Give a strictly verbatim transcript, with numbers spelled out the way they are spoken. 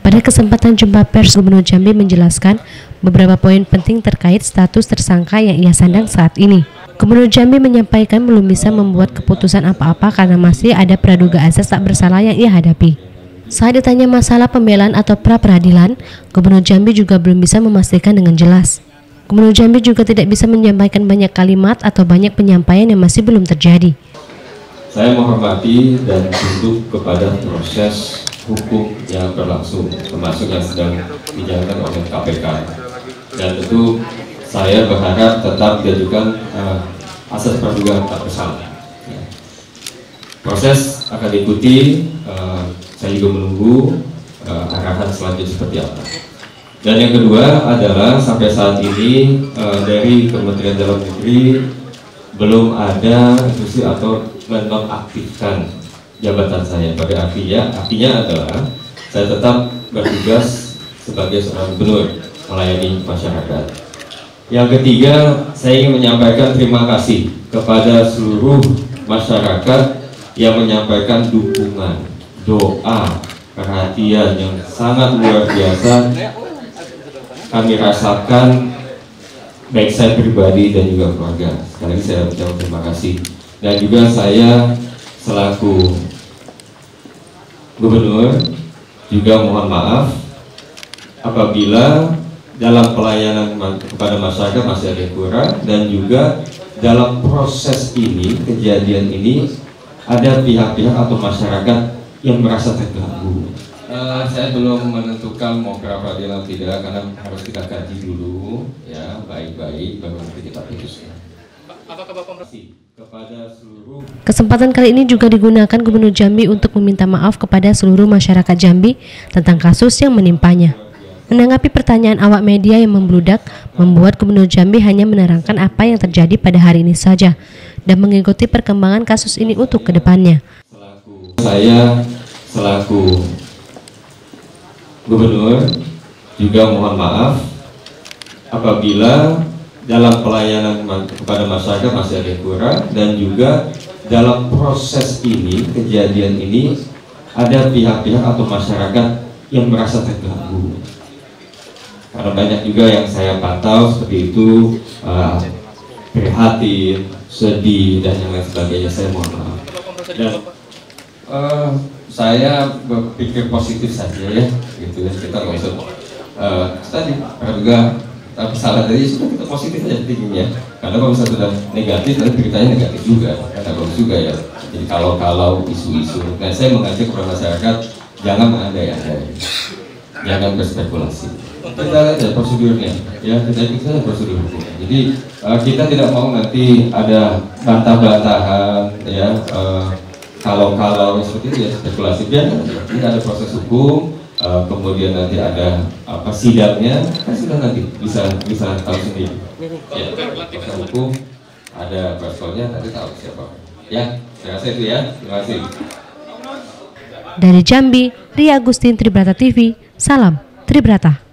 Pada kesempatan jumpa pers, Gubernur Jambi menjelaskan beberapa poin penting terkait status tersangka yang ia sandang saat ini. Gubernur Jambi menyampaikan belum bisa membuat keputusan apa-apa karena masih ada praduga azas tak bersalah yang ia hadapi. Saat ditanya masalah pembelaan atau pra-peradilan, Gubernur Jambi juga belum bisa memastikan dengan jelas. Gubernur Jambi juga tidak bisa menyampaikan banyak kalimat atau banyak penyampaian yang masih belum terjadi. Saya menghormati dan tunduk kepada proses hukum yang berlangsung, termasuk yang sedang dijalankan oleh K P K. Dan tentu saya berharap tetap diajukan uh, asas praduga tak bersalah. Ya. Proses akan diikuti, uh, saya juga menunggu uh, arahan selanjutnya seperti apa. Dan yang kedua adalah sampai saat ini uh, dari Kementerian Dalam Negeri belum ada instruksi atau menonaktifkan jabatan saya. Pada artinya, artinya adalah saya tetap bertugas sebagai seorang gubernur melayani masyarakat. Yang ketiga, saya ingin menyampaikan terima kasih kepada seluruh masyarakat yang menyampaikan dukungan, doa, perhatian yang sangat luar biasa kami rasakan, baik saya pribadi dan juga keluarga. Sekali lagi saya ucapkan terima kasih. Dan juga saya selaku gubernur juga mohon maaf apabila dalam pelayanan kepada masyarakat masih ada yang kurang, dan juga dalam proses ini, kejadian ini ada pihak-pihak atau masyarakat yang merasa terganggu. Uh, saya belum menentukan mau pra-peradilan tidak, karena harus kita kaji dulu ya baik-baik baru nanti kita putuskan. Apakah Bapak kepada seluruh... Kesempatan kali ini juga digunakan Gubernur Jambi untuk meminta maaf kepada seluruh masyarakat Jambi tentang kasus yang menimpanya. Menanggapi pertanyaan awak media yang membludak, membuat Gubernur Jambi hanya menerangkan apa yang terjadi pada hari ini saja dan mengikuti perkembangan kasus ini untuk kedepannya. Saya selaku Gubernur juga mohon maaf apabila dalam pelayanan kepada masyarakat masih ada yang kurang, dan juga dalam proses ini, kejadian ini ada pihak-pihak atau masyarakat yang merasa terganggu. Karena banyak juga yang saya pantau seperti itu, uh, prihatin, sedih, dan yang lain sebagainya. Saya mohon maaf. Dan uh, saya berpikir positif saja ya, gitu ya. Kita nggak usah uh, tadi praduga tapi salah tadi sudah kita positif aja tingginya. Karena kalau misalnya sudah negatif, nanti beritanya negatif juga, karena bagus juga ya. Jadi kalau-kalau isu-isu. Nah, saya mengajak kepada masyarakat jangan mengandai-andai, jangan berspekulasi. Kita ada prosedurnya, ya kita ikut prosedur hukumnya. Jadi uh, kita tidak mau nanti ada bantah-bantahan, ya uh, kalau-kalau seperti itu ya spekulasi. Biar kita ada proses hukum. Uh, kemudian nanti ada apa sidangnya, kan sudah nanti bisa bisa tahu sendiri. Ya, proses hukum ada personnya, nanti tahu siapa. Ya, saya rasa itu ya. Terima kasih. Dari Jambi, Ria Agustin, Tribrata T V, salam Tribrata.